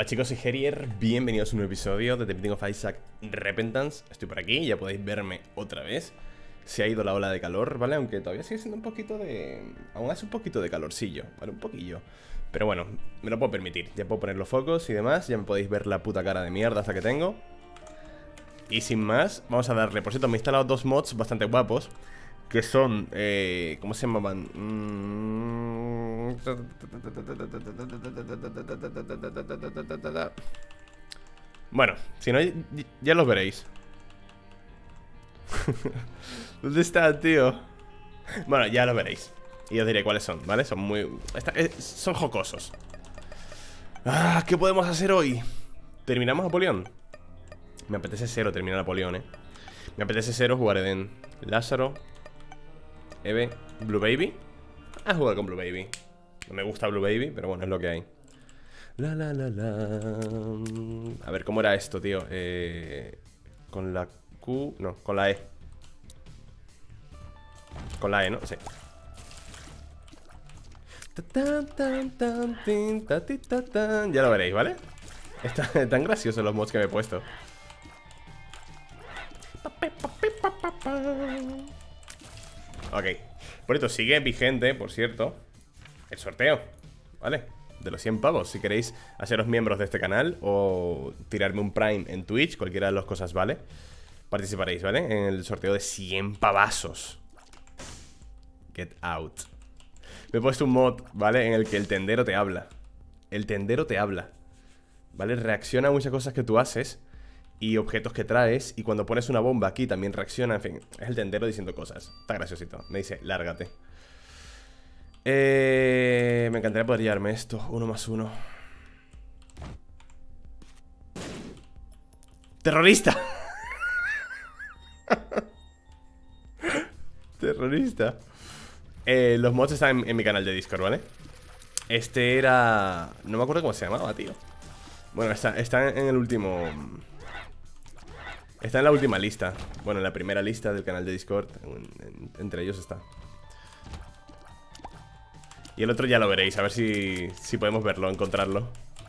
Hola chicos, soy Herier, bienvenidos a un nuevo episodio de The Binding of Isaac Repentance. Estoy por aquí, ya podéis verme otra vez. Se ha ido la ola de calor, ¿vale? Aunque todavía sigue siendo un poquito de... Aún hace un poquito de calorcillo, ¿vale? Un poquillo. Pero bueno, me lo puedo permitir. Ya puedo poner los focos y demás. Ya me podéis ver la puta cara de mierda hasta que tengo. Y sin más, vamos a darle. Por cierto, me he instalado dos mods bastante guapos, que son... ¿cómo se llamaban? Bueno, si no, ya los veréis. ¿Dónde está, tío? Bueno, ya los veréis. Y os diré cuáles son, ¿vale? Son muy... son jocosos. Ah, ¿qué podemos hacer hoy? ¿Terminamos Napoleón? Me apetece cero terminar Napoleón, Me apetece cero jugar Eden. Lázaro, Eve, Blue Baby. A jugar con Blue Baby. No me gusta Blue Baby, pero bueno, es lo que hay. A ver, ¿cómo era esto, tío? Con la Q... No, con la E. Con la E, ¿no? Sí. Ya lo veréis, ¿vale? Están graciosos los mods que me he puesto. Ok. Por esto sigue vigente, por cierto, el sorteo, ¿vale? De los 100 pavos. Si queréis haceros miembros de este canal o tirarme un Prime en Twitch, cualquiera de las cosas, ¿vale? Participaréis, ¿vale? En el sorteo de 100 pavazos. Get out. Me he puesto un mod, ¿vale? En el que el tendero te habla. El tendero te habla, ¿vale? Reacciona a muchas cosas que tú haces y objetos que traes. Y cuando pones una bomba aquí también reacciona. En fin, es el tendero diciendo cosas. Está graciosito. Me dice, lárgate. Me encantaría poder llevarme esto. 1+1. ¡Terrorista! Terrorista. Los mods están en mi canal de Discord, ¿vale? Este era... No me acuerdo cómo se llamaba, tío. Bueno, está en el último... Está en la última lista. Bueno, en la primera lista del canal de Discord. Entre ellos está. Y el otro ya lo veréis, a ver si podemos verlo, encontrarlo.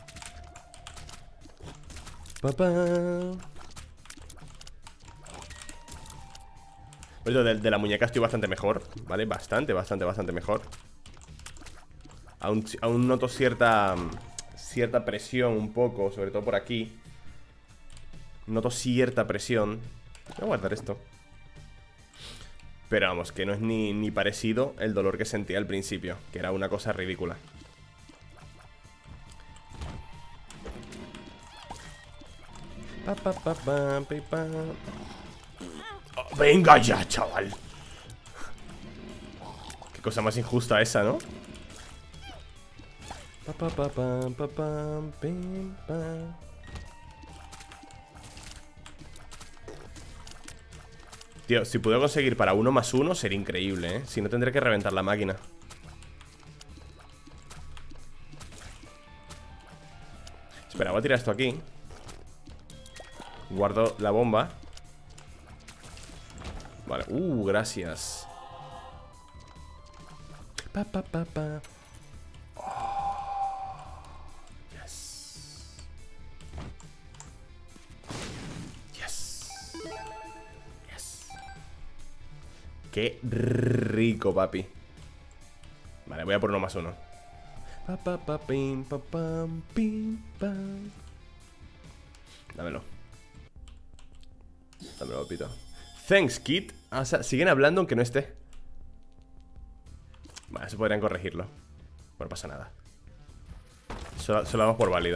Pues de la muñeca estoy bastante mejor, ¿vale? Bastante mejor. Aún noto cierta presión un poco, sobre todo por aquí. Noto cierta presión. Voy a guardar esto. Pero vamos, que no es ni parecido el dolor que sentía al principio, que era una cosa ridícula. Oh, venga ya, chaval. Qué cosa más injusta esa, ¿no? Tío, si puedo conseguir para 1+1 sería increíble, ¿eh? Si no tendré que reventar la máquina. Espera, voy a tirar esto aquí. Guardo la bomba. Vale, gracias. Oh, yes. Yes. Yes. Qué rico, papi. Vale, voy a por 1+1. Dámelo. Dámelo, papito. Thanks, Kid. O sea, siguen hablando aunque no esté. Vale, eso podrían corregirlo. No pasa nada. Solo damos por válido.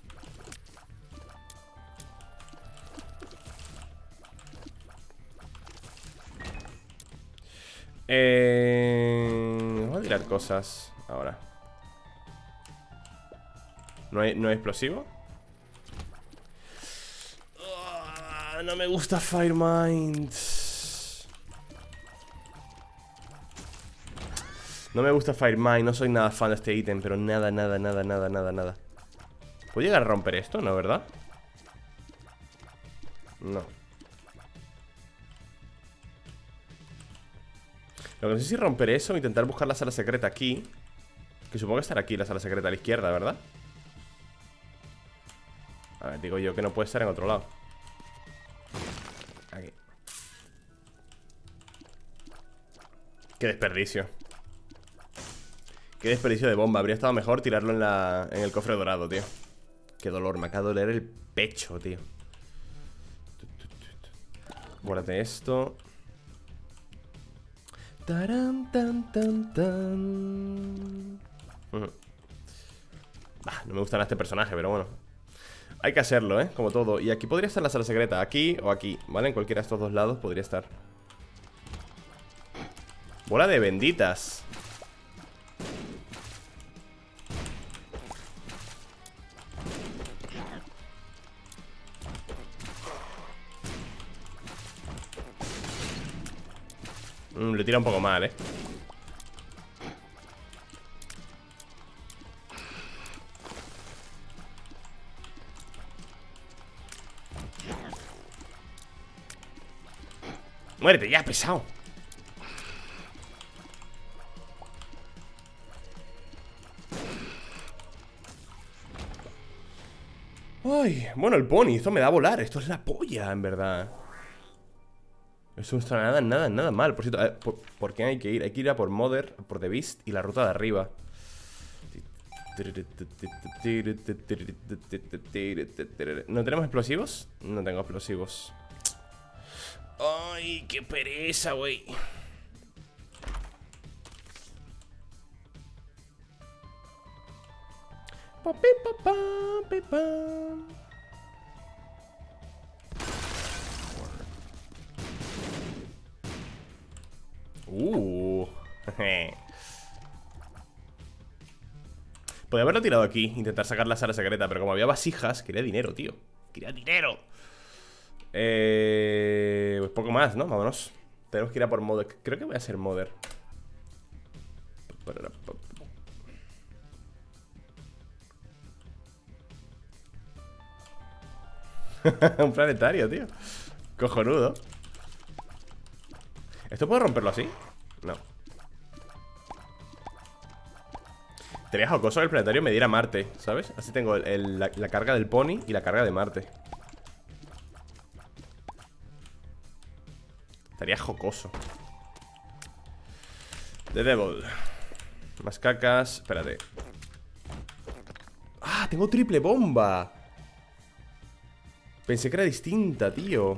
Vamos a tirar cosas ahora. ¿No hay explosivo? No me gusta Firemind. No me gusta Firemind, no soy nada fan de este ítem, pero nada. ¿Puedo llegar a romper esto? No, ¿verdad? No. Lo que no sé si romper eso o intentar buscar la sala secreta aquí. Que supongo que estará aquí la sala secreta a la izquierda, ¿verdad? digo yo que no puede estar en otro lado. Aquí. Qué desperdicio. Qué desperdicio de bomba. Habría estado mejor tirarlo en el cofre dorado, tío. Qué dolor, me acaba de doler el pecho, tío. Guárdate esto. Taran, tan, tan, tan. No me gusta nada este personaje, pero bueno. Hay que hacerlo, como todo. Y aquí podría estar la sala secreta, aquí o aquí, ¿vale? En cualquiera de estos dos lados podría estar. Bola de benditas. Le tira un poco mal, Muérete ya, pesado. Ay, bueno, el pony, esto me da a volar. Esto es la polla, en verdad. Eso no está nada mal. Por cierto, ¿por qué hay que ir? Hay que ir a por Mother, por The Beast y la ruta de arriba. ¿No tenemos explosivos? No tengo explosivos. Ay, qué pereza, güey. Podría haberlo tirado aquí, intentar sacar la sala secreta, pero como había vasijas, quería dinero, tío. Quería dinero. Pues poco más, ¿no? Vámonos. Tenemos que ir a por Mother. Creo que voy a ser Mother. Un planetario, tío. Cojonudo. ¿Esto puedo romperlo así? No. Sería jocoso que el planetario me diera Marte, ¿sabes? Así tengo la carga del pony y la carga de Marte. Estaría jocoso. The Devil. Más cacas. Espérate. ¡Ah! Tengo triple bomba. Pensé que era distinta, tío.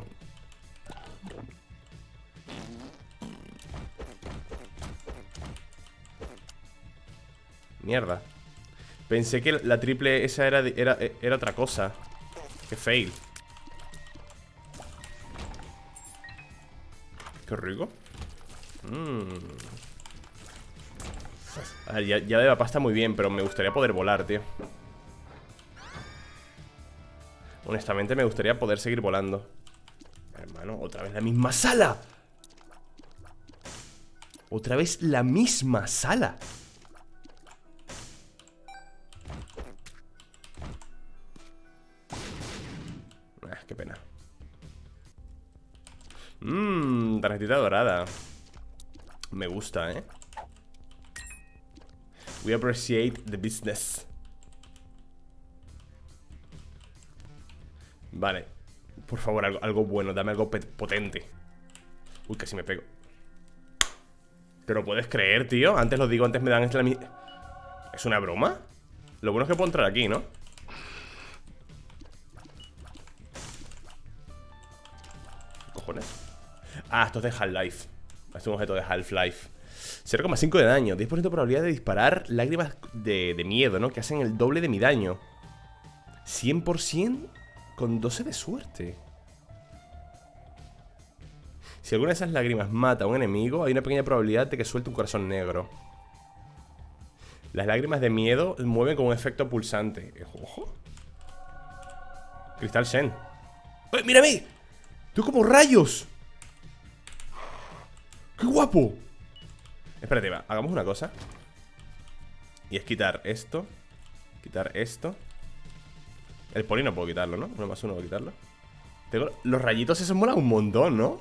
Mierda. Pensé que la triple esa era otra cosa. Qué fail. Qué rico. A ver, ya de la pasta muy bien, pero me gustaría poder volar, tío. Honestamente me gustaría poder seguir volando. Hermano, otra vez la misma sala. Otra vez la misma sala. Qué pena. Tarjetita dorada. Me gusta, We appreciate the business. Vale. Por favor, algo bueno. Dame algo potente. Uy, casi me pego. ¿Te lo puedes creer, tío? Antes lo digo, antes me dan esta ¿Es una broma? Lo bueno es que puedo entrar aquí, ¿no? ¿Qué cojones? Ah, esto es de Half-Life. Este es un objeto de Half-Life. 0,5 de daño, 10% de probabilidad de disparar lágrimas de miedo, ¿no? Que hacen el doble de mi daño. 100% con 12 de suerte. Si alguna de esas lágrimas mata a un enemigo, hay una pequeña probabilidad de que suelte un corazón negro. Las lágrimas de miedo mueven con un efecto pulsante. ¡Ojo! Cristal Shen. ¡Eh, mírame! ¡Tú como rayos! ¡Qué guapo! Espérate, va, hagamos una cosa. Y es quitar esto. Quitar esto. El poli no puedo quitarlo, ¿no? 1 más 1 puedo quitarlo. Los rayitos esos molan un montón, ¿no?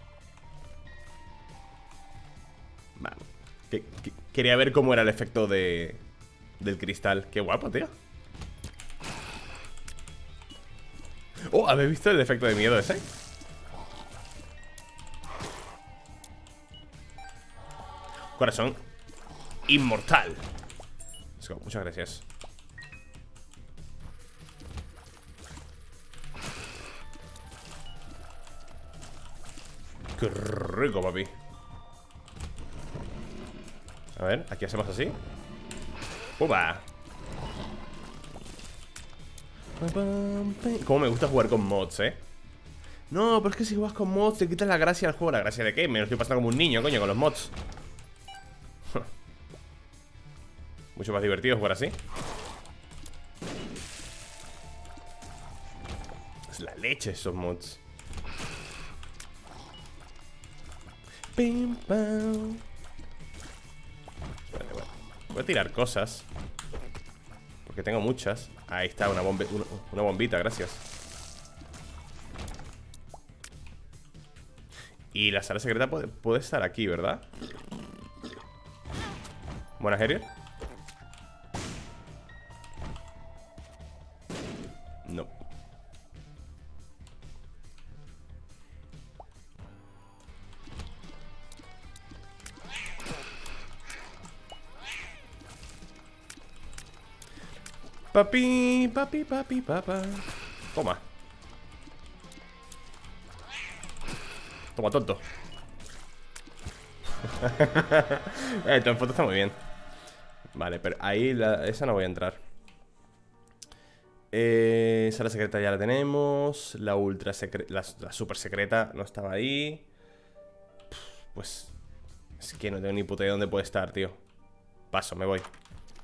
Vale. Quería ver cómo era el efecto del cristal. Qué guapo, tío. ¿Habéis visto el efecto de miedo ese? Corazón inmortal. Let's go. Muchas gracias. Qué rico, papi. A ver, aquí hacemos así. ¡Upa! Cómo me gusta jugar con mods, No, pero es que si juegas con mods te quitas la gracia al juego. ¿La gracia de qué? Me lo estoy pasando como un niño, coño, con los mods. Mucho más divertido jugar así. Es la leche esos mods. Pim, pam. Espérate, bueno. Voy a tirar cosas porque tengo muchas. Ahí está, una bombita, gracias. Y la sala secreta puede estar aquí, ¿verdad? Buenas, Harriet. No. Papi, papi, papi, papá. Toma. Toma, tonto. En foto está muy bien. Vale, pero ahí esa no voy a entrar. Sala secreta ya la tenemos. La ultra secreta, la super secreta no estaba ahí. Pues es que no tengo ni puta idea de dónde puede estar, tío. Paso, me voy.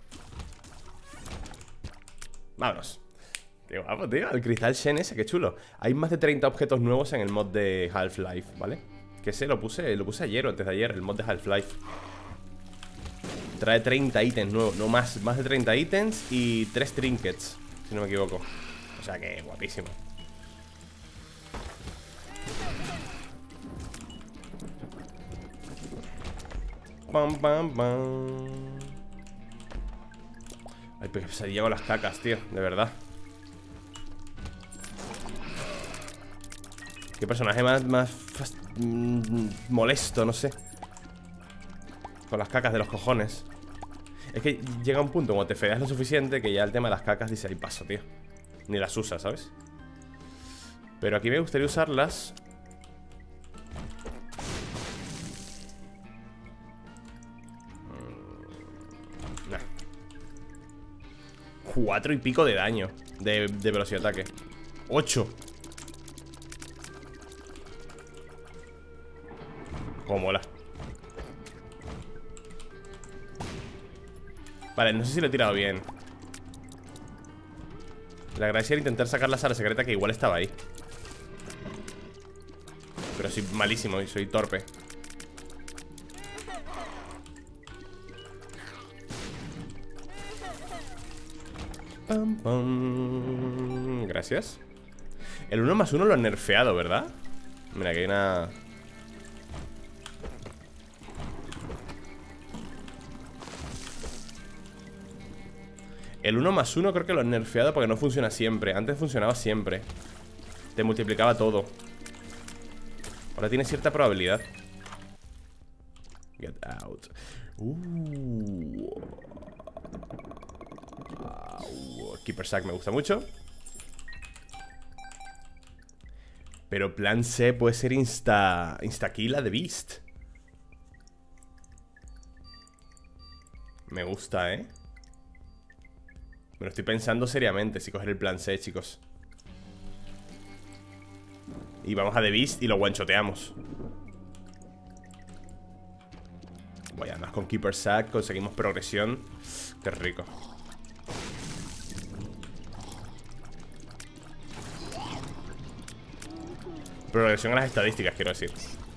Vámonos. Qué guapo, tío. El cristal Shen ese, qué chulo. Hay más de 30 objetos nuevos en el mod de Half-Life, ¿vale? Que ese lo puse ayer o antes de ayer, el mod de Half-Life. Trae 30 ítems nuevos, no más de 30 ítems y 3 trinkets, si no me equivoco. O sea que guapísimo. Pam, pam, pam. Ay, pero se llevo las cacas, tío, de verdad. Qué personaje más molesto, no sé. Con las cacas de los cojones. Es que llega un punto cuando te feas lo suficiente que ya el tema de las cacas dice, ahí paso, tío. Ni las usas, ¿sabes? Pero aquí me gustaría usarlas. Nah. 4 y pico de daño de velocidad de ataque. 8. Como mola. Vale, no sé si lo he tirado bien. La gracia era intentar sacar la sala secreta que igual estaba ahí. Pero soy malísimo y soy torpe. Pam, pam. Gracias. El 1+1 lo han nerfeado, ¿verdad? Mira, que hay una... El 1+1 creo que lo han nerfeado porque no funciona siempre. Antes funcionaba siempre. Te multiplicaba todo. Ahora tiene cierta probabilidad. Get out. Keeper Sack me gusta mucho. Pero plan C puede ser insta-kill a The Beast. Me gusta, ¿eh? Me lo estoy pensando seriamente si coger el plan C, chicos. Y vamos a The Beast y lo guanchoteamos. Bueno, además con Keeper Sack conseguimos progresión. Qué rico. Progresión a las estadísticas, quiero decir.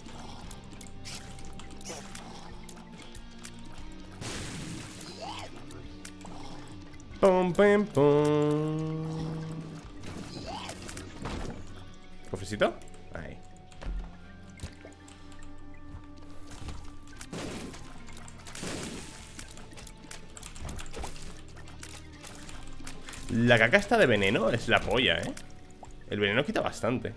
Pum, pum, pum. ¿Cofrecito? Ahí. La caca esta de veneno es la polla, ¿eh? El veneno quita bastante.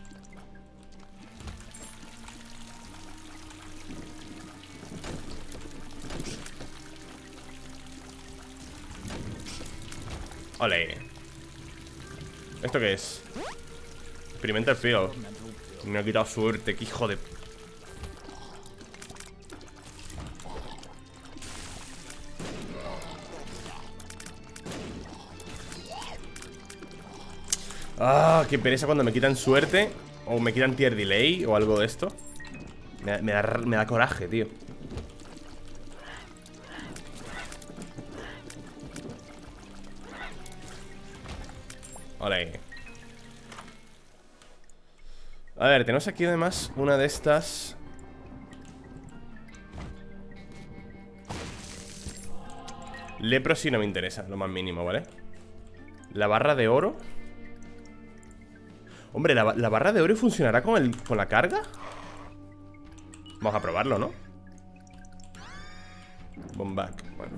Ole. ¿Esto qué es? Experimental Field. Me ha quitado suerte, qué hijo de... Ah, qué pereza cuando me quitan suerte. O me quitan tier delay o algo de esto. Me da coraje, tío. Ole. A ver, tenemos aquí además una de estas. Lepro sí no me interesa, lo más mínimo, ¿vale? La barra de oro. Hombre, ¿la barra de oro funcionará con la carga? Vamos a probarlo, ¿no? Bomback, bueno.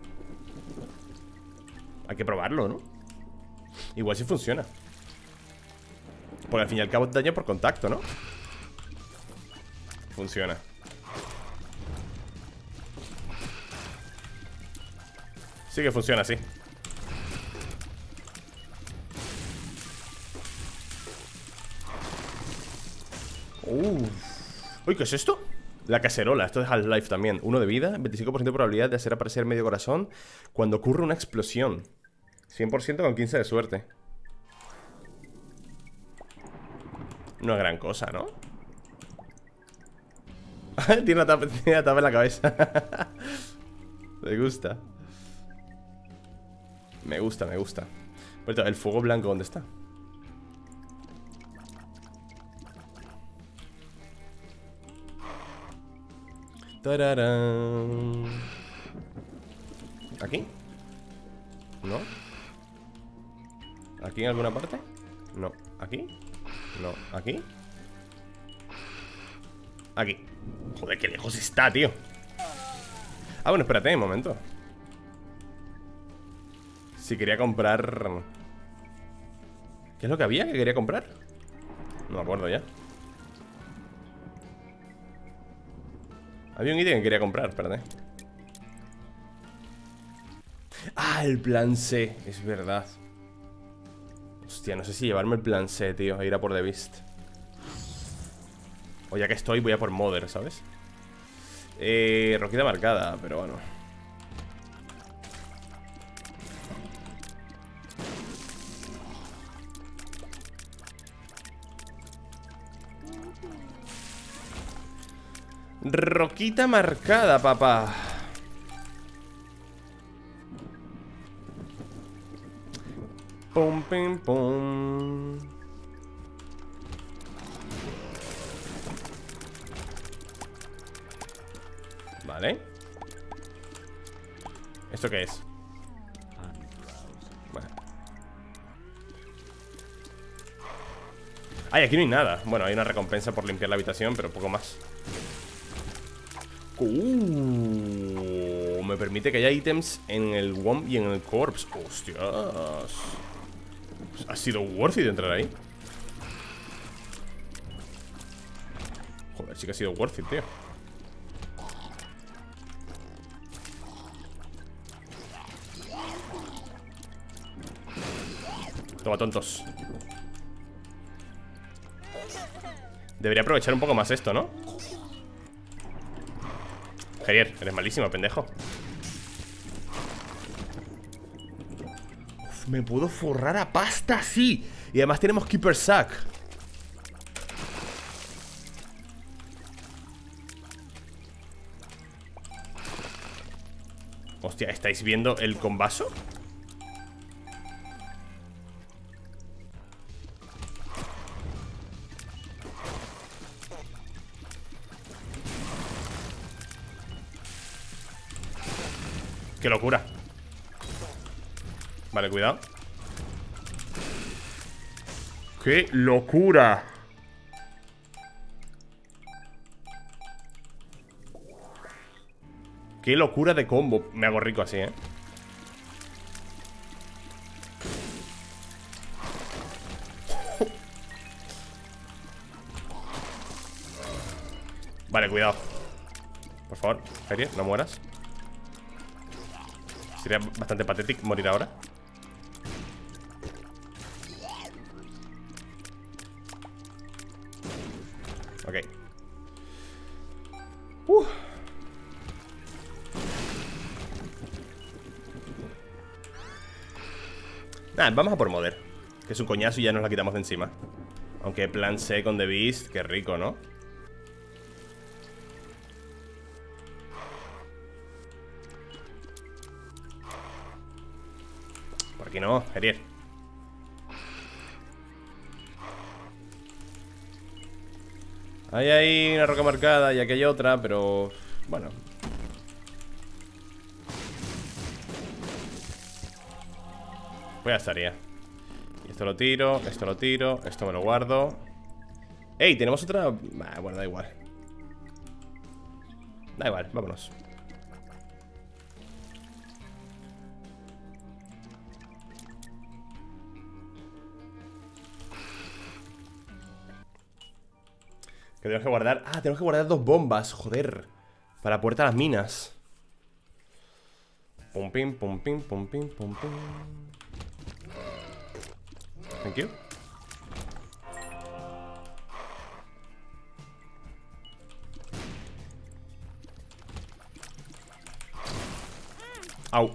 Hay que probarlo, ¿no? Igual sí funciona. Porque al fin y al cabo es daño por contacto, ¿no? Funciona. Sí que funciona, sí. Uy, ¿qué es esto? La cacerola, esto es Half-Life también. 1 de vida, 25% de probabilidad de hacer aparecer medio corazón cuando ocurre una explosión. 100% con 15 de suerte. No es gran cosa, ¿no? Tiene una tapa en la cabeza. Me gusta. Me gusta, me gusta. Por cierto, ¿el fuego blanco dónde está? ¡Tararán! ¿Aquí? ¿No? ¿Aquí en alguna parte? No. ¿Aquí? No. ¿Aquí? Aquí. Joder, qué lejos está, tío. Ah, bueno, espérate un momento. Si quería comprar... ¿Qué es lo que había que quería comprar? No me acuerdo ya. Había un ítem que quería comprar, espérate. Ah, el plan C, es verdad. Hostia, no sé si llevarme el plan C, tío, a ir a por The Beast. O ya que estoy, voy a por Mother, ¿sabes? Roquita marcada, pero bueno. Roquita marcada, papá. Pum, pim, pum. Vale. ¿Esto qué es? Vale. Ay, aquí no hay nada. Bueno, hay una recompensa por limpiar la habitación, pero poco más. Me permite que haya ítems en el Womp y en el Corpse. Hostias. Ha sido worth it entrar ahí. Joder, sí que ha sido worth it, tío. Toma, tontos. Debería aprovechar un poco más esto, ¿no? Javier, eres malísimo, pendejo. Uf, me puedo forrar a pasta, sí. Y además tenemos Keeper Sack. Hostia, ¿estáis viendo el combazo? ¡Qué locura! Vale, cuidado. ¡Qué locura! ¡Qué locura de combo! Me hago rico así, ¿eh? Vale, cuidado. Por favor, Harrier, no mueras. Sería bastante patético morir ahora. Ok. Nada, vamos a por Mother, que es un coñazo y ya nos la quitamos de encima. Aunque plan C con The Beast, qué rico, ¿no? Por aquí no, Harrier. Hay una roca marcada y aquí hay otra, pero... bueno. Pues ya estaría. Y esto lo tiro, esto me lo guardo. ¡Ey! Tenemos otra... bueno, da igual. Da igual, vámonos. Que tenemos que guardar... Ah, tenemos que guardar 2 bombas, joder. Para puerta a las minas. Pum pim, pum pim, pum pim, pum pim. Thank you. Au.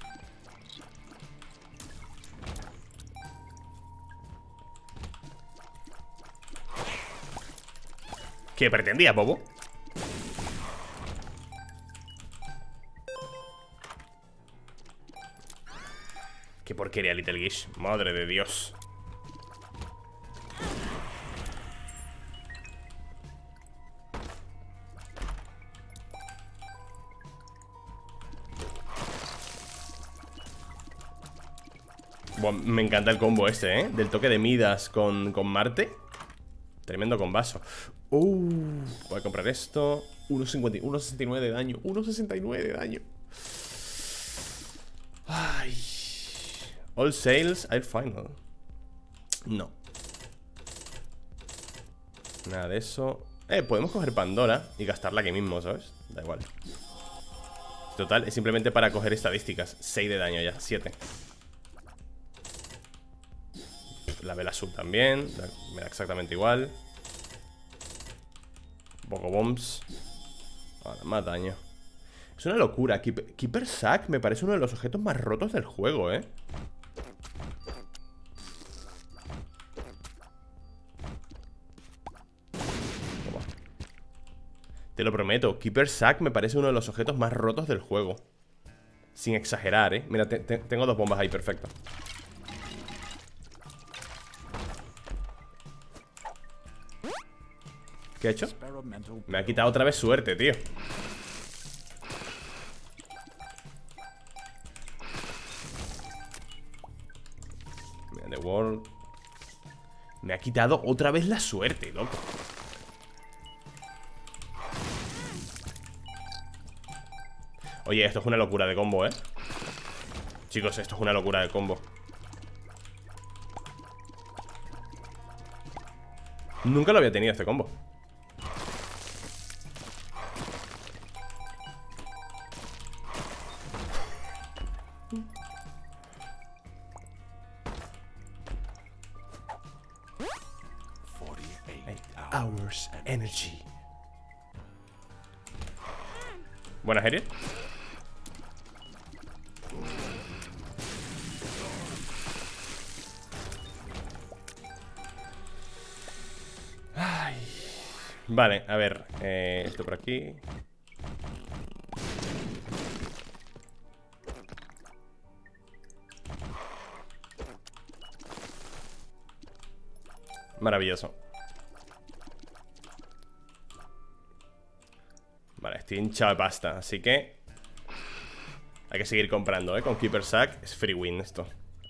¿Qué pretendía, bobo? Qué porquería, Little Gish. Madre de Dios. Bueno, me encanta el combo este, ¿eh? Del toque de Midas con Marte. Tremendo combazo. Voy a comprar esto. 1.69 de daño. 1.69 de daño. Ay. All sales are final. No. Nada de eso. Podemos coger Pandora y gastarla aquí mismo, ¿sabes? Da igual. Total, es simplemente para coger estadísticas. 6 de daño ya, 7. La vela sub también. Me da exactamente igual. Poco bombs. Ahora, más daño. Es una locura. Keeper Sack me parece uno de los objetos más rotos del juego, ¿eh? Toma. Te lo prometo. Keeper Sack me parece uno de los objetos más rotos del juego. Sin exagerar, ¿eh? Mira, tengo 2 bombas ahí, perfecto. ¿Qué he hecho? Me ha quitado otra vez suerte, tío. Mira, The World. Me ha quitado otra vez la suerte, loco. Oye, esto es una locura de combo, ¿eh? Chicos, esto es una locura de combo. Nunca lo había tenido este combo. Hours energy. Buenas, Harrier. Ay. Vale, a ver, esto por aquí. Maravilloso. Vale, estoy hinchado de pasta, así que hay que seguir comprando, con Keeper Sack es free win esto.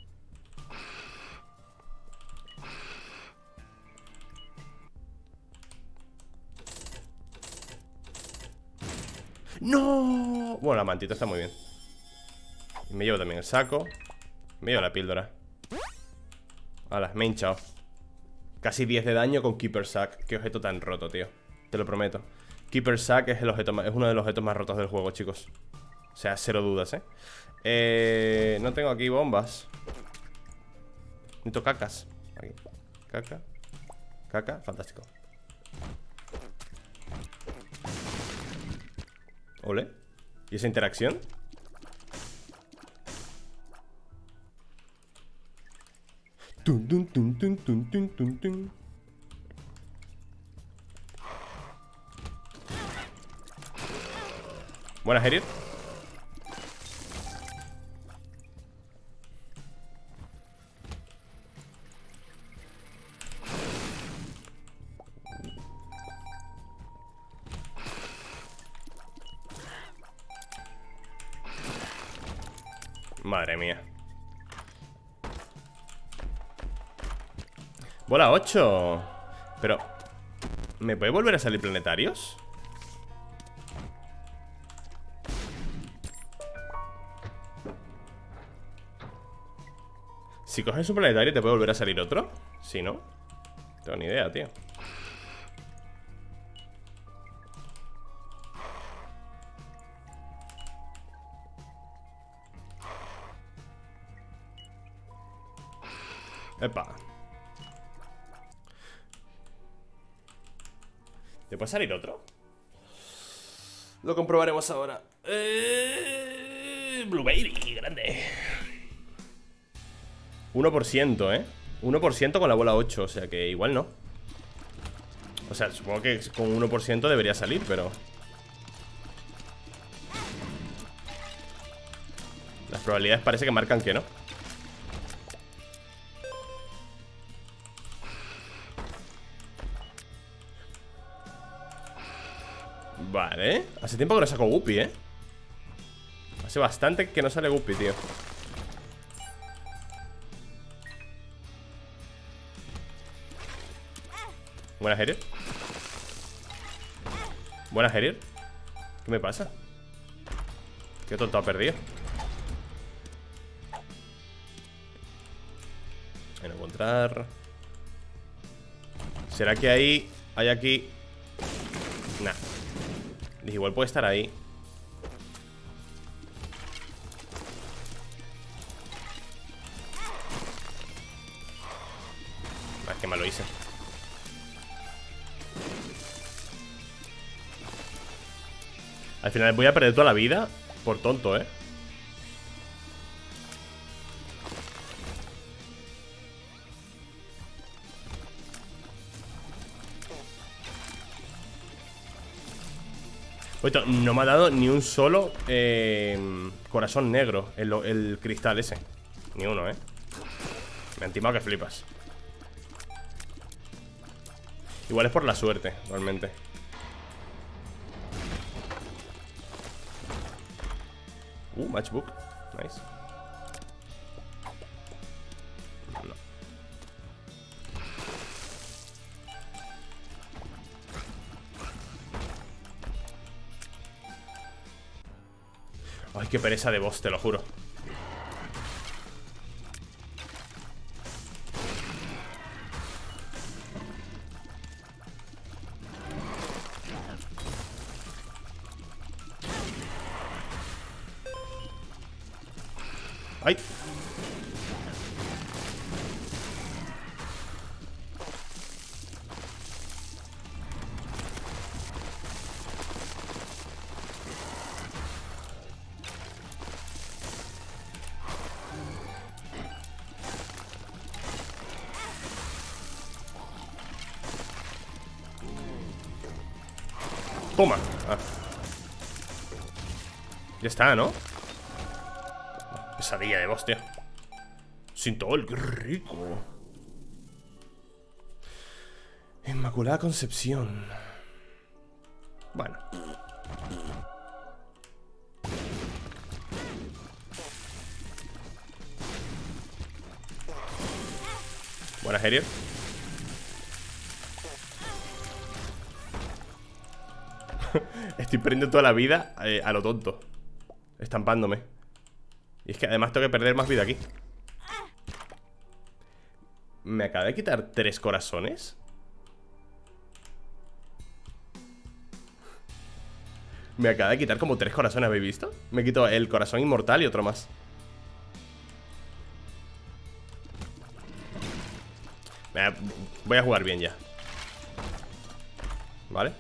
¡No! Bueno, la mantita está muy bien. Y me llevo también el saco. Me llevo la píldora. Hala, me he hinchado. Casi 10 de daño con Keeper Sack. Qué objeto tan roto, tío. Te lo prometo. Keeper Sack es es uno de los objetos más rotos del juego, chicos. O sea, cero dudas, no tengo aquí bombas. Necesito cacas. Aquí. Caca. Caca, fantástico. Ole. ¿Y esa interacción? Tun, tun, tun, tun, tun, tun, tun, tun. Buenas, Herier. Madre mía. Bola 8. Pero ¿me puede volver a salir planetarios? Si coges un planetario, ¿te puede volver a salir otro? Si no, no tengo ni idea, tío. Epa. ¿Te puede salir otro? Lo comprobaremos ahora. Blueberry, grande. 1%, 1% con la bola 8, o sea que igual no. O sea, supongo que con 1% debería salir, pero... las probabilidades parece que marcan que no. Vale. Hace tiempo que no saco Guppy, Hace bastante que no sale Guppy, tío. Buenas, Herier. Buenas, Herier. ¿Qué me pasa? Qué tonto ha perdido. Voy a encontrar. ¿Será que hay aquí? Nah. Igual puede estar ahí. Ah, qué mal lo hice. Al final voy a perder toda la vida por tonto, Oye, no me ha dado ni un solo corazón negro el cristal ese. Ni uno, Me han timado que flipas. Igual es por la suerte, realmente. Matchbook. Nice. No. Ay, qué pereza de boss, te lo juro. ¡Ay! Toma. Ah. Ya está, ¿no? Pesadilla de boss, tío. Sintol, qué rico. Inmaculada Concepción. Bueno. Buenas, Herier. Estoy perdiendo toda la vida a lo tonto. Estampándome. Y es que además tengo que perder más vida aquí. ¿Me acaba de quitar 3 corazones? Me acaba de quitar como 3 corazones, ¿habéis visto? Me quito el corazón inmortal y otro más. Voy a jugar bien ya. ¿Vale?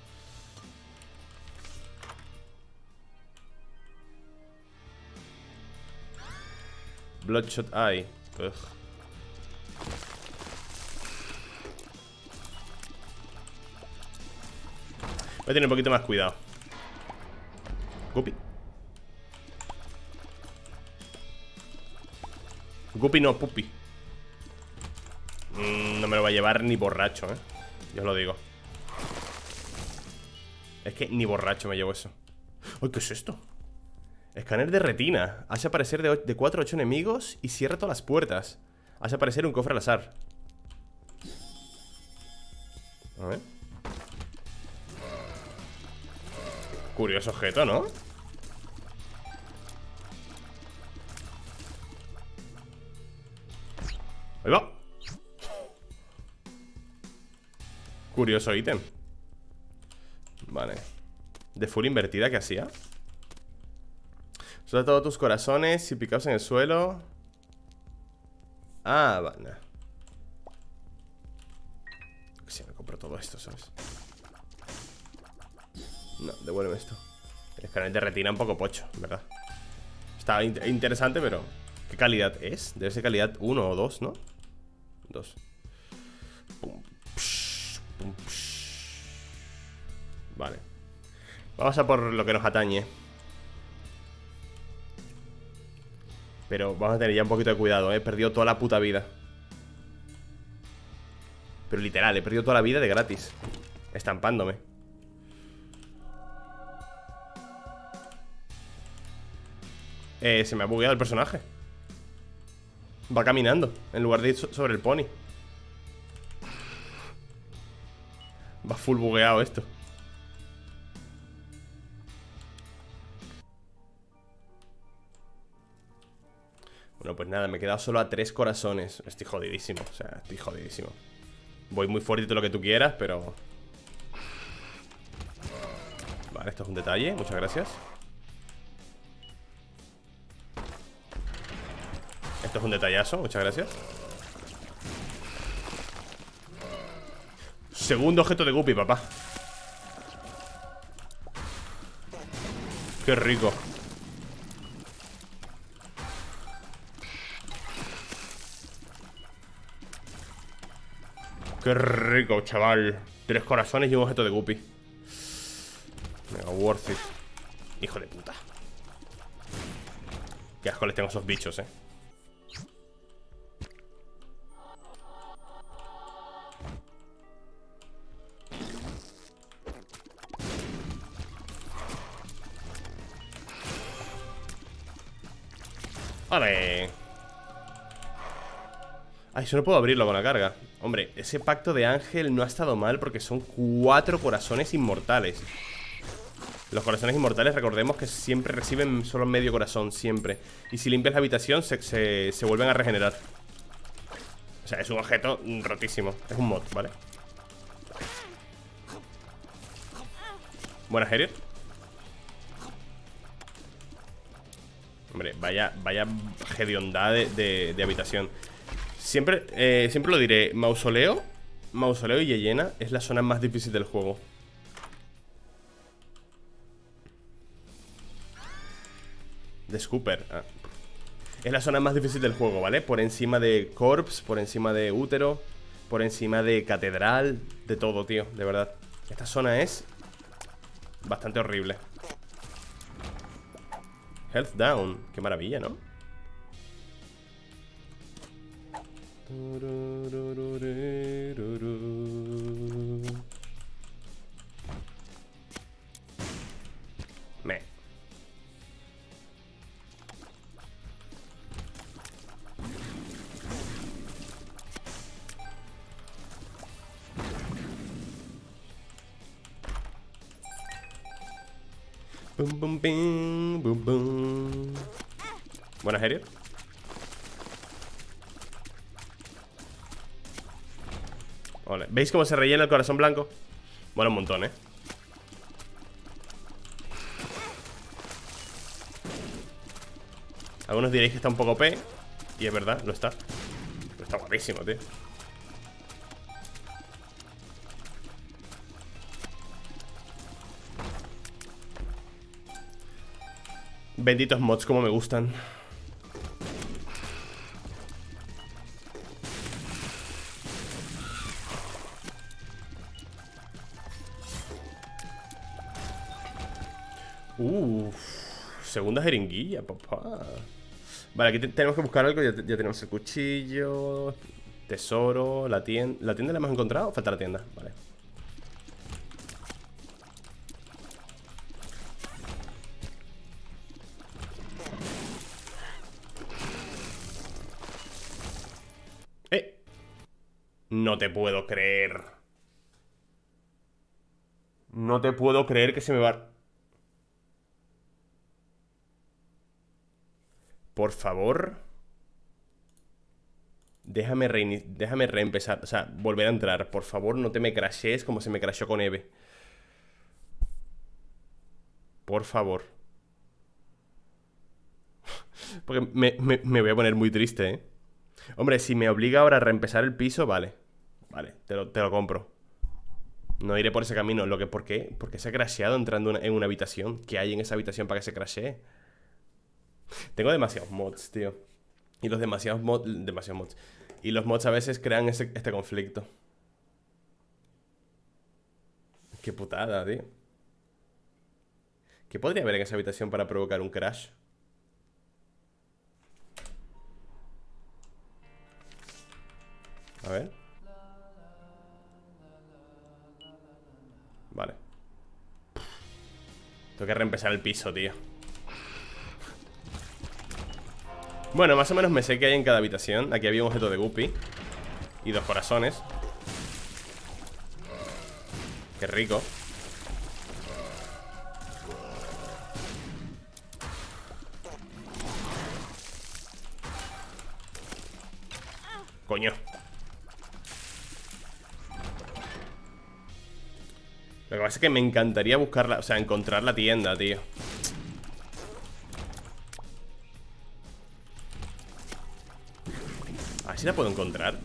Bloodshot Eye. Ugh. Voy a tener un poquito más cuidado. Guppy. Guppy no, Puppy. No me lo va a llevar ni borracho, yo os lo digo. Es que ni borracho me llevo eso. ¡Ay, qué es esto! Escáner de retina. Hace aparecer de 4 a 8 enemigos y cierra todas las puertas. Hace aparecer un cofre al azar. A ver. Curioso objeto, ¿no? Ahí va. Curioso ítem. Vale. De full invertida, ¿qué hacía? Suelta todos tus corazones y picados en el suelo. Ah, vale. Si me compro todo esto, ¿sabes? No, devuélveme esto. El escáner de retina un poco pocho, ¿verdad? Está interesante, pero ¿qué calidad es? Debe ser calidad 1 o 2, ¿no? 2. Pum, psh, pum, psh. Vale. Vamos a por lo que nos atañe. Pero vamos a tener ya un poquito de cuidado, He perdido toda la puta vida. Pero literal, he perdido toda la vida de gratis, estampándome. Se me ha bugueado el personaje. Va caminando en lugar de ir sobre el pony. Va full bugueado esto. Bueno, pues nada, me he quedado solo a 3 corazones. Estoy jodidísimo, o sea, estoy jodidísimo. Voy muy fuerte y todo lo que tú quieras, pero... Vale, esto es un detalle, muchas gracias. Esto es un detallazo, muchas gracias. Segundo objeto de Guppy, papá. Qué rico. Qué rico, chaval. 3 corazones y un objeto de Guppy. Mega worth it. Hijo de puta. Qué asco les tengo a esos bichos, Vale. Ay, eso no puedo abrirlo con la carga. Hombre, ese pacto de ángel no ha estado mal porque son 4 corazones inmortales. Los corazones inmortales, recordemos que siempre reciben solo medio corazón, siempre. Y si limpias la habitación, se vuelven a regenerar. O sea, es un objeto rotísimo. Es un mod, ¿vale? Buena, Harriet. Hombre, vaya hediondad de habitación. Siempre lo diré. Mausoleo y Yeyena es la zona más difícil del juego. De Scooper. Es la zona más difícil del juego, ¿vale? Por encima de Corpse, por encima de Útero, por encima de Catedral, de todo, tío, de verdad. Esta zona es bastante horrible. Health down, qué maravilla, ¿no? Me. Bum, bum, bing, bum, bum. Buena, Harriet. Vale. ¿Veis cómo se rellena el corazón blanco? Bueno, un montón, Algunos diréis que está un poco OP. Y es verdad, lo está. Pero está guapísimo, tío. Benditos mods, como me gustan. Segunda jeringuilla, papá. Vale, aquí tenemos que buscar algo. Ya tenemos el cuchillo. Tesoro, la tienda. ¿La tienda la hemos encontrado? Falta la tienda, vale. No te puedo creer. No te puedo creer que se me va... Por favor. Déjame reempezar. O sea, volver a entrar. Por favor, no te me crashees como se me crasheó con Eve. Por favor. Porque me voy a poner muy triste, ¿eh? Hombre, si me obliga ahora a reempezar el piso, vale. Vale, te lo compro. No iré por ese camino. ¿Por qué? Porque se ha crasheado entrando en una habitación. ¿Qué hay en esa habitación para que se crashee? Tengo demasiados mods, tío. Y los demasiados mods. Y los mods a veces crean este conflicto. Qué putada, tío. ¿Qué podría haber en esa habitación para provocar un crash? A ver. Vale. Tengo que reempezar el piso, tío. Bueno, más o menos me sé qué hay en cada habitación. Aquí había un objeto de Guppy y 2 corazones. Qué rico. Coño. Lo que pasa es que me encantaría buscarla, o sea, encontrar la tienda, tío. A ver si la puedo encontrar.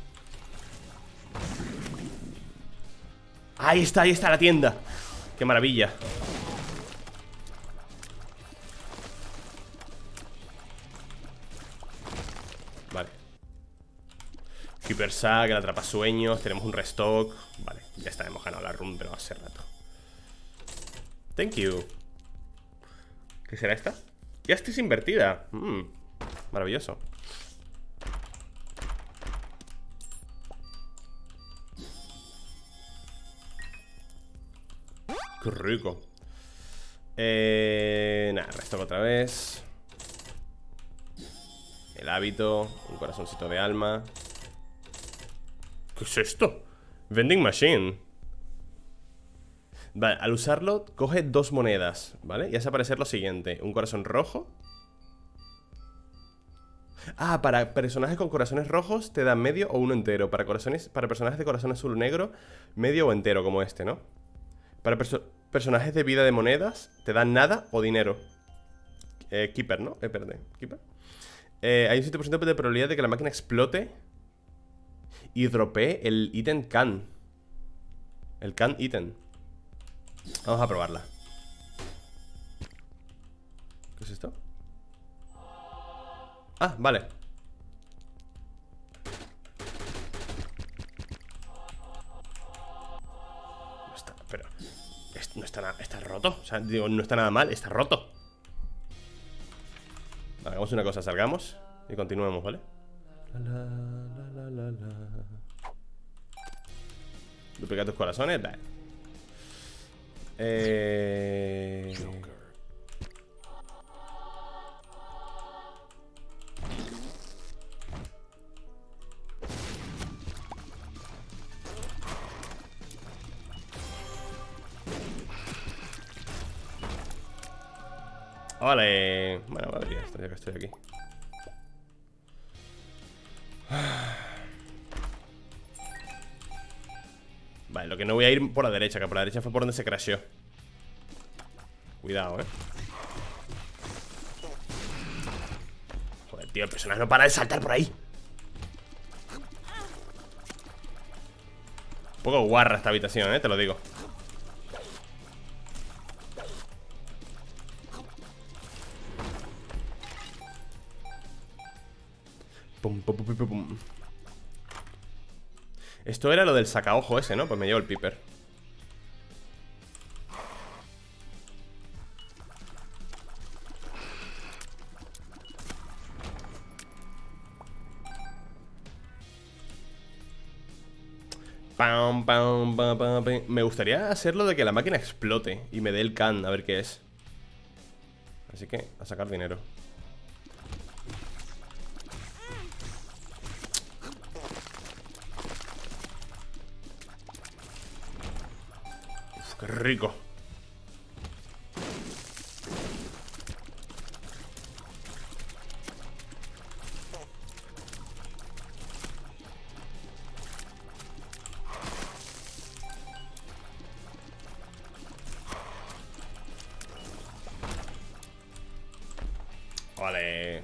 Ahí está la tienda. Qué maravilla. Vale. Keeper Sack, el atrapasueños. Tenemos un restock. Vale, ya está, hemos ganado la run, pero hace rato. Thank you. ¿Qué será esta? Ya estoy invertida. Maravilloso. Qué rico. Nada, restock otra vez. El hábito. Un corazoncito de alma. ¿Qué es esto? Vending machine. Vale, al usarlo coge 2 monedas, ¿vale? Y hace aparecer lo siguiente. Un corazón rojo. Ah, para personajes con corazones rojos te dan medio o uno entero. Para personajes de corazón azul o negro, medio o entero, como este, ¿no? Para personajes de vida de monedas te dan nada o dinero. Keeper, ¿no? Espérate, Keeper. Hay un 7% de probabilidad de que la máquina explote y dropee el ítem can. El can ítem. Vamos a probarla. ¿Qué es esto? Ah, vale. No está, pero no está nada, está roto. O sea, digo, no está nada mal, está roto. Vale, hagamos una cosa, salgamos y continuemos, ¿vale? Duplica tus corazones, vale. Vale. Bueno, vale, ya que estoy aquí. Vale, lo que no voy a ir por la derecha, que por la derecha fue por donde se crasheó. Cuidado, Tío, el personaje no para de saltar por ahí. Un poco guarra esta habitación, te lo digo. Pum, pum, pum, pum, pum. Esto era lo del sacaojo ese, ¿no? Pues me llevo el piper. Pam, pam, pam, pam, pam. Me gustaría hacerlo de que la máquina explote y me dé el can, a ver qué es. Así que, a sacar dinero. Uf, qué rico. Vale.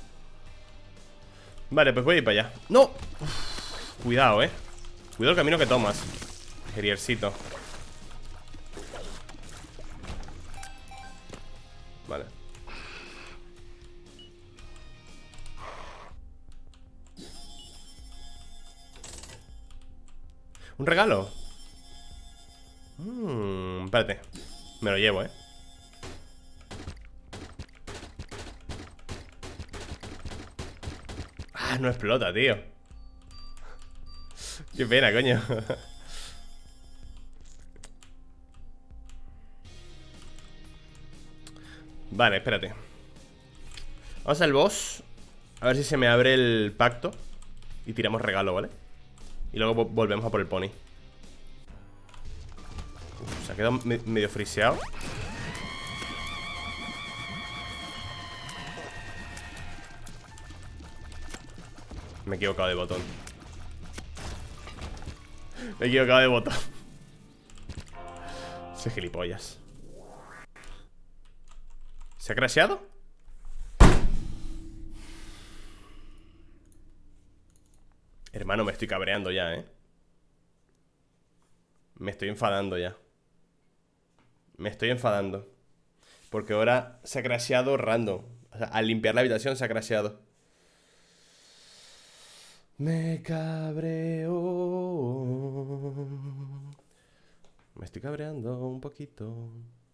Vale, pues voy a ir para allá. ¡No! Uf, cuidado, cuidado el camino que tomas, Geriercito. Vale. ¿Un regalo? Espérate. Me lo llevo, Ah, no explota, tío. Qué pena, coño. Vale, espérate. Vamos al boss. A ver si se me abre el pacto y tiramos regalo, ¿vale? Y luego volvemos a por el pony. Uf, se ha quedado medio friseado. Me he equivocado de botón. Me he equivocado de botón. Ese gilipollas. ¿Se ha crasheado? Hermano, me estoy cabreando ya, Me estoy enfadando ya. Me estoy enfadando. Porque ahora se ha crasheado random. O sea, al limpiar la habitación se ha crasheado. Me cabreo. Me estoy cabreando un poquito.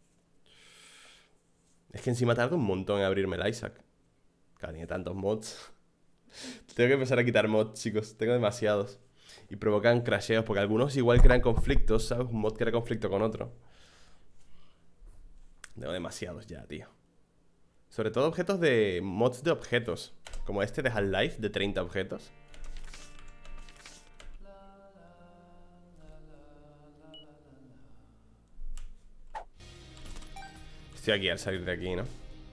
Es que encima tarda un montón en abrirme el Isaac. Claro, tiene tantos mods. Tengo que empezar a quitar mods, chicos. Tengo demasiados. Y provocan crasheos, porque algunos igual crean conflictos, ¿sabes? Un mod crea conflicto con otro. Tengo demasiados ya, tío. Sobre todo objetos de... mods de objetos. Como este de Half-Life, de 30 objetos. Estoy aquí al salir de aquí, ¿no?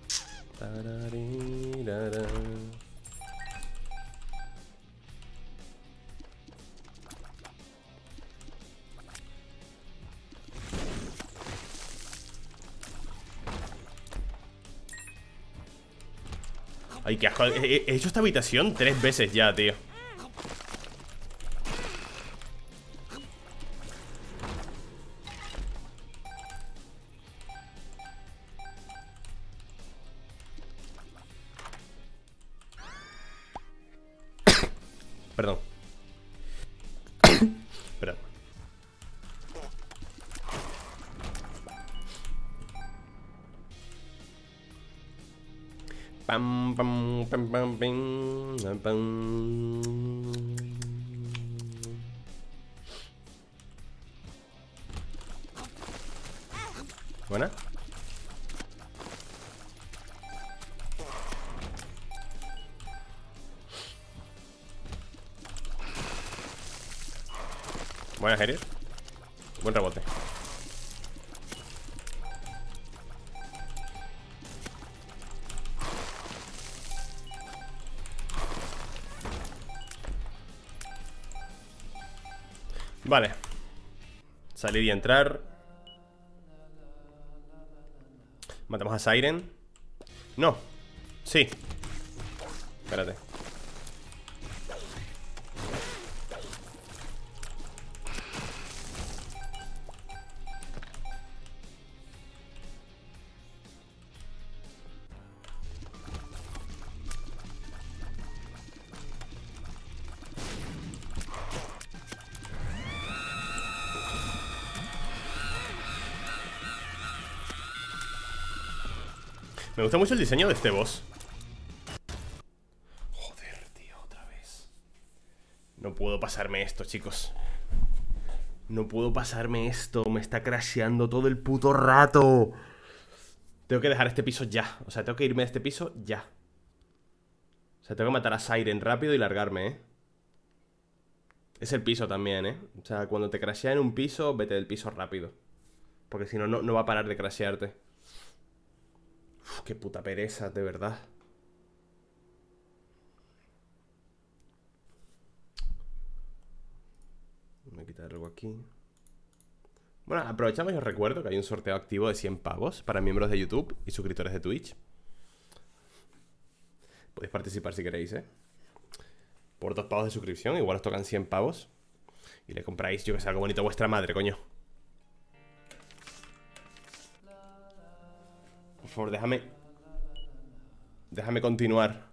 Ay, qué asco. He hecho esta habitación 3 veces ya, tío. Perdón. Perdón. Pam, pam, pam, pam, pam, pam. Buena. Buena, Harrier. Buen rebote. Vale. Salir y entrar. Matamos a Siren. No. Sí. Espérate. Me gusta mucho el diseño de este boss. Joder, tío, otra vez. No puedo pasarme esto, chicos. No puedo pasarme esto. Me está crasheando todo el puto rato. Tengo que dejar este piso ya. O sea, tengo que irme de este piso ya. O sea, tengo que matar a Siren rápido y largarme, ¿eh? Es el piso también, ¿eh? O sea, cuando te crashea en un piso, vete del piso rápido. Porque si no, no va a parar de crashearte. Uf, qué puta pereza, de verdad. Voy a quitar algo aquí. Bueno, aprovechamos y os recuerdo que hay un sorteo activo de 100 pavos para miembros de YouTube y suscriptores de Twitch. Podéis participar si queréis, ¿eh? Por 2 pavos de suscripción, igual os tocan 100 pavos. Y le compráis, yo que sé, algo bonito a vuestra madre, coño. Por favor, déjame continuar.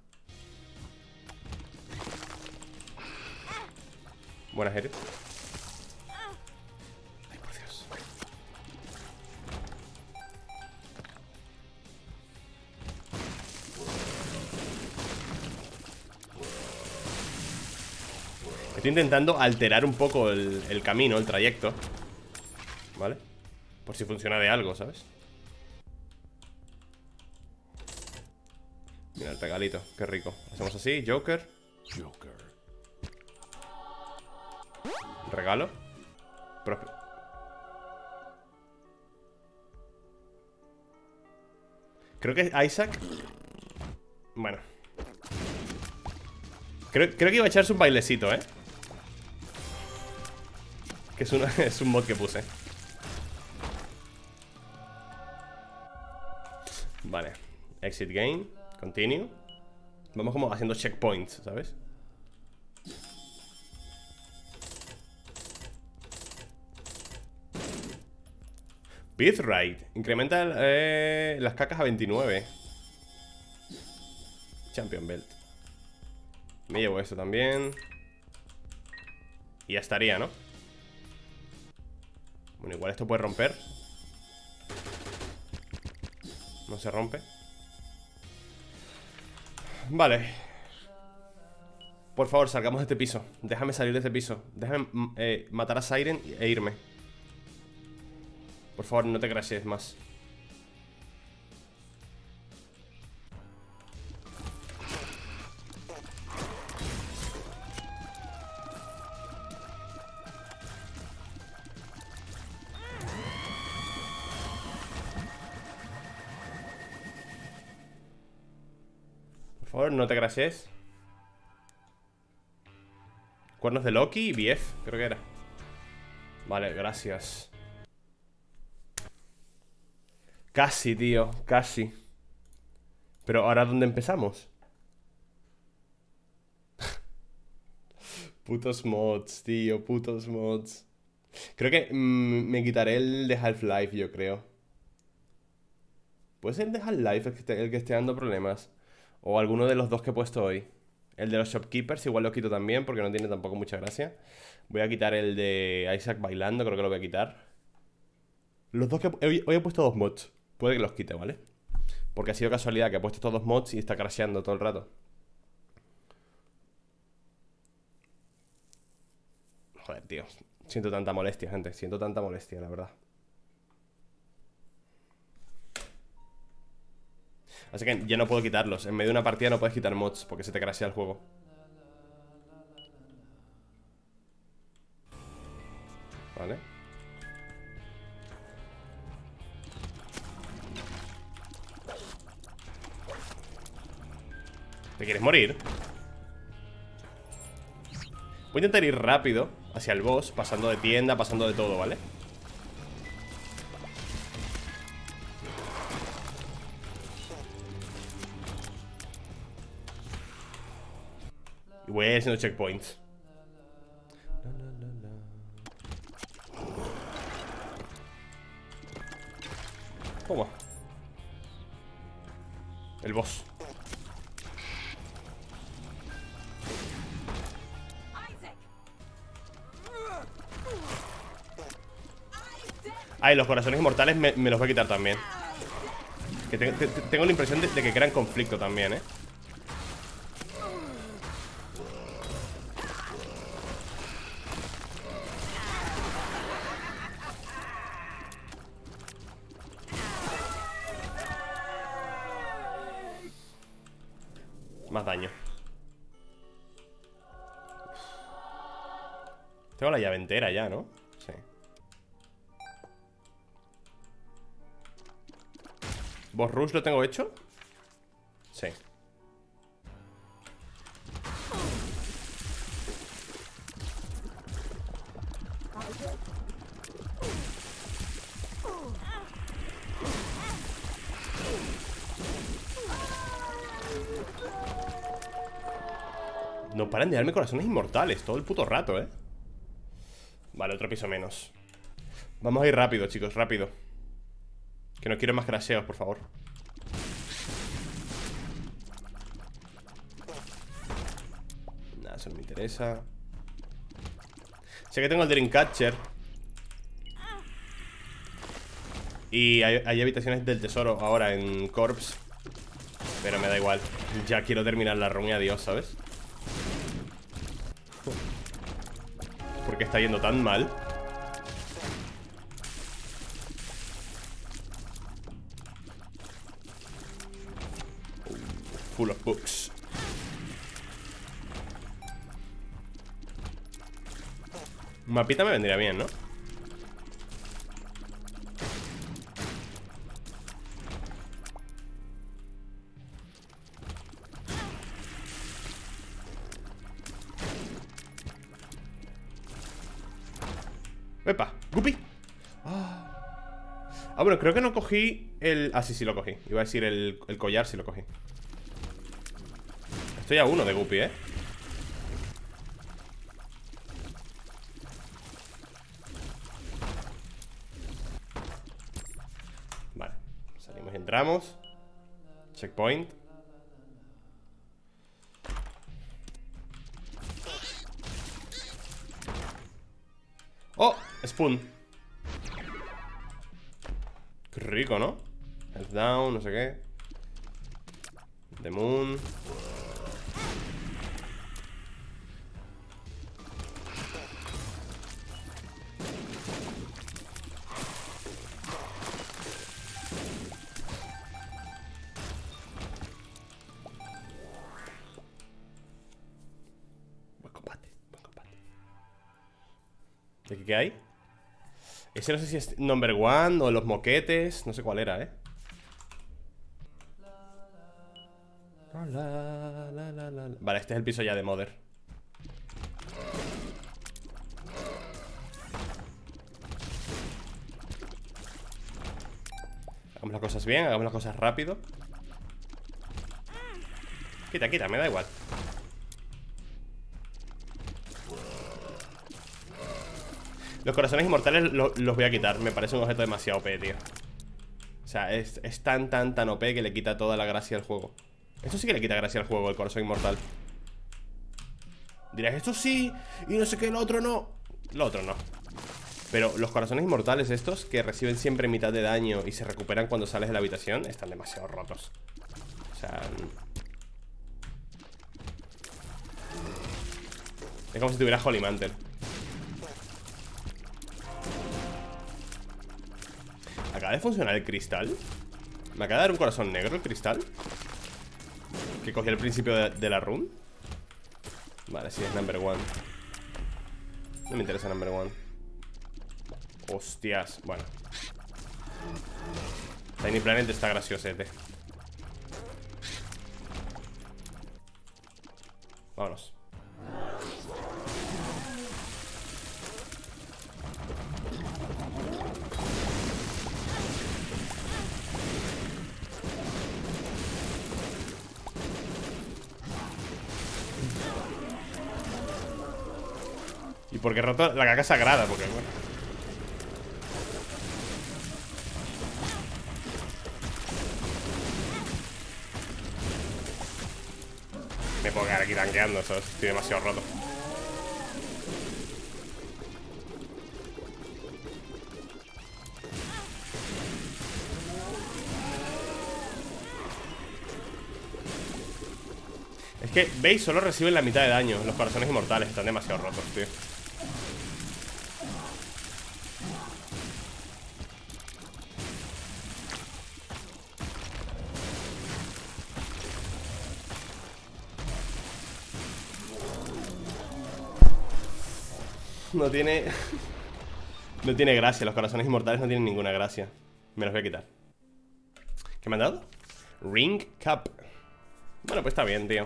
Buenas, eres. Ay, por Dios. Estoy intentando alterar un poco el camino, el trayecto. ¿Vale? Por si funciona de algo, ¿sabes? Mira el regalito, qué rico. Hacemos así, Joker. Regalo. Creo que Isaac. Bueno. Creo que iba a echarse un bailecito, ¿eh? Que es un mod que puse. Vale. Exit game. Continue. Vamos como haciendo checkpoints, ¿sabes? Birthright. Incrementa las cacas a 29. Champion Belt. Me llevo esto también. Y ya estaría, ¿no? Bueno, igual esto puede romper. No se rompe. Vale. Por favor, salgamos de este piso. Déjame salir de este piso. Déjame matar a Siren e irme. Por favor, no te crashes más. Por favor, no te crashes. Cuernos de Loki y BF, creo que era. Vale, gracias. Casi, tío, casi. Pero ahora, ¿dónde empezamos? Putos mods, tío, putos mods. Creo que me quitaré el de Half-Life, yo creo. ¿Puede ser el de Half-Life el que esté dando problemas? O alguno de los dos que he puesto hoy. El de los Shopkeepers igual lo quito también, porque no tiene tampoco mucha gracia. Voy a quitar el de Isaac bailando, creo que lo voy a quitar. Los dos que... Hoy he puesto 2 mods. Puede que los quite, ¿vale? Porque ha sido casualidad que he puesto estos 2 mods y está crasheando todo el rato. Joder, tío. Siento tanta molestia, gente. Siento tanta molestia, la verdad. Así que ya no puedo quitarlos. En medio de una partida no puedes quitar mods porque se te crashea el juego. Vale. ¿Te quieres morir? Voy a intentar ir rápido hacia el boss, pasando de tienda, pasando de todo, ¿vale? voy a ir haciendo checkpoints. Toma. El boss. Ay, los corazones inmortales me los voy a quitar también. Que tengo la impresión de que crean conflicto también, Más daño. Tengo la llave entera ya, ¿no? Sí. ¿Boss Rush lo tengo hecho? Sí. No paran de darme corazones inmortales todo el puto rato, Vale, otro piso menos. Vamos a ir rápido, chicos, rápido. Que no quiero más crasheos, por favor. Nada, eso no me interesa. Sé que tengo el Dreamcatcher. Y hay habitaciones del tesoro ahora en Corpse. Pero me da igual. Ya quiero terminar la run y adiós, ¿sabes? ¿Por qué está yendo tan mal? Full of books. Mapita me vendría bien, ¿no? ¡Epa! ¡Guppy! Ah, bueno, creo que no cogí el... Ah, sí, sí lo cogí. Iba a decir el collar, sí lo cogí. Estoy a uno de Guppy, Vale, salimos y entramos. Checkpoint. ¡Oh! Spoon. Qué rico, ¿no? Health down, no sé qué. The moon. Buen combate, buen combate. ¿De qué hay? Ese no sé si es number one o los moquetes. No sé cuál era, Vale, este es el piso ya de Mother. Hagamos las cosas bien, hagamos las cosas rápido. Quita, quita, me da igual. Los corazones inmortales los voy a quitar. Me parece un objeto demasiado OP, tío. O sea, es tan OP que le quita toda la gracia al juego. Esto sí que le quita gracia al juego, el corazón inmortal. Dirás, esto sí, y no sé qué, lo otro no. Lo otro no. Pero los corazones inmortales estos, que reciben siempre mitad de daño y se recuperan cuando sales de la habitación, están demasiado rotos. O sea... es como si tuviera Holy Mantle. ¿Acaba de funcionar el cristal? ¿Me acaba de dar un corazón negro el cristal? Que cogí al principio de la run. Vale, sí, es number one. No me interesa number one. Hostias, bueno. Tiny Planet está graciosete. Vámonos. porque he roto la caca sagrada, porque bueno. Me puedo quedar aquí tanqueando, ¿sabes? Estoy demasiado roto. Es que, ¿veis? Solo reciben la mitad de daño. Los corazones inmortales están demasiado rotos, tío. No tiene... No tiene gracia, los corazones inmortales no tienen ninguna gracia. Me los voy a quitar. ¿Qué me han dado? Ring Cup. Bueno, pues está bien, tío.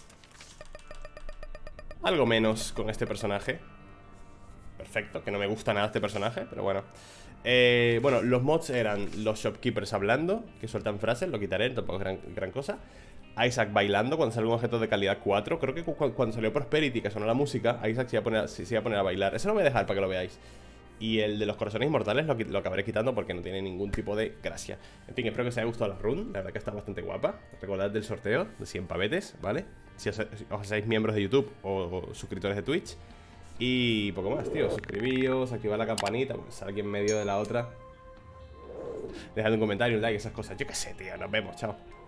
Algo menos con este personaje. Perfecto, que no me gusta nada este personaje, pero bueno. Bueno, los mods eran los shopkeepers hablando, que sueltan frases, lo quitaré, tampoco es gran cosa. Isaac bailando cuando sale un objeto de calidad 4. Creo que cuando salió Prosperity, que sonó la música, Isaac se iba a poner a bailar. Eso lo voy a dejar para que lo veáis. Y el de los corazones inmortales lo acabaré quitando porque no tiene ningún tipo de gracia. En fin, espero que os haya gustado la run. La verdad que está bastante guapa. Recordad del sorteo de 100 pavetes, ¿vale? Si os hacéis miembros de YouTube o suscriptores de Twitch. Y poco más, tío. Suscribíos, activad la campanita, pues sale aquí en medio de la otra. Dejad un comentario, un like, esas cosas. Yo qué sé, tío. Nos vemos, chao.